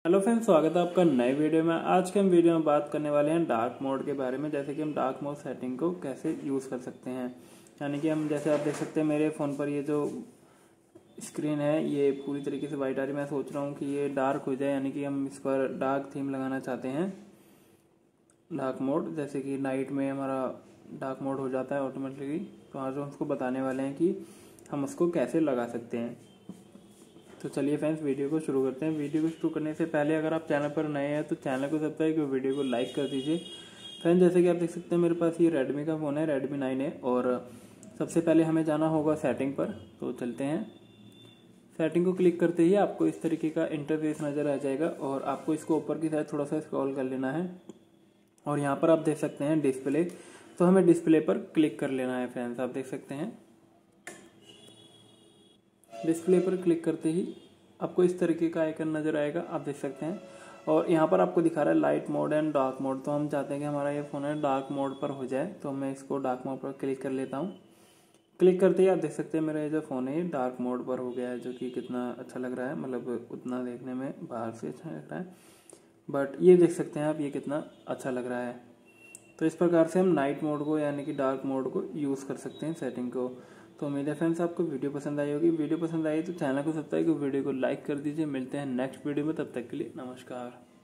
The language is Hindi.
हेलो फ्रेंड्स, स्वागत है आपका नए वीडियो में। आज के हम वीडियो में बात करने वाले हैं डार्क मोड के बारे में। जैसे कि हम डार्क मोड सेटिंग को कैसे यूज़ कर सकते हैं। यानी कि हम जैसे आप देख सकते हैं मेरे फ़ोन पर ये जो स्क्रीन है ये पूरी तरीके से वाइट आ रही है। मैं सोच रहा हूँ कि ये डार्क हो जाए, यानी कि हम इस पर डार्क थीम लगाना चाहते हैं। डार्क मोड जैसे कि नाइट में हमारा डार्क मोड हो जाता है ऑटोमेटिकली। तो आज हम उसको बताने वाले हैं कि हम उसको कैसे लगा सकते हैं। तो चलिए फ्रेंड्स, वीडियो को शुरू करते हैं। वीडियो को शुरू करने से पहले अगर आप चैनल पर नए हैं तो चैनल को सब्सक्राइब कर वीडियो को लाइक कर दीजिए। फ्रेंड्स, जैसे कि आप देख सकते हैं मेरे पास ये रेडमी का फ़ोन है, रेडमी 9 है। और सबसे पहले हमें जाना होगा सेटिंग पर। तो चलते हैं। सेटिंग को क्लिक करते ही आपको इस तरीके का इंटरफेस नज़र आ जाएगा और आपको इसको ऊपर की साइड थोड़ा सा स्क्रॉल कर लेना है। और यहाँ पर आप देख सकते हैं डिस्प्ले, तो हमें डिस्प्ले पर क्लिक कर लेना है। फ्रेंड्स, आप देख सकते हैं डिस्प्ले पर क्लिक करते ही आपको इस तरीके का आइकन नज़र आएगा, आप देख सकते हैं। और यहाँ पर आपको दिखा रहा है light mode and dark mode. तो हम चाहते हैं कि हमारा ये फ़ोन है डार्क मोड पर हो जाए, तो मैं इसको डार्क मोड पर क्लिक कर लेता हूँ। क्लिक करते ही आप देख सकते हैं मेरा ये जो फ़ोन है ये डार्क मोड पर हो गया है, जो कि कितना अच्छा लग रहा है। मतलब उतना देखने में बाहर से अच्छा लग रहा है, बट ये देख सकते हैं आप ये कितना अच्छा लग रहा है। तो इस प्रकार से हम नाइट मोड को यानी कि डार्क मोड को यूज़ कर सकते हैं सेटिंग को। तो उम्मीद है फ्रेंड्स आपको वीडियो पसंद आई होगी। वीडियो पसंद आई तो चैनल को सब्सक्राइब कर वीडियो को लाइक कर दीजिए। मिलते हैं नेक्स्ट वीडियो में, तब तक के लिए नमस्कार।